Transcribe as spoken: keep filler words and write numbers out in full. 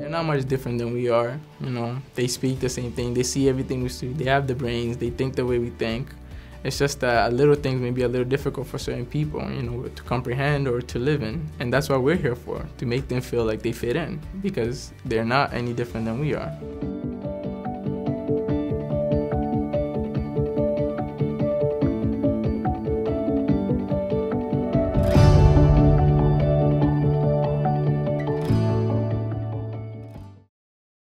They're not much different than we are, you know. They speak the same thing, they see everything we see, they have the brains, they think the way we think. It's just that a little things may be a little difficult for certain people, you know, to comprehend or to live in. And that's what we're here for, to make them feel like they fit in, because they're not any different than we are.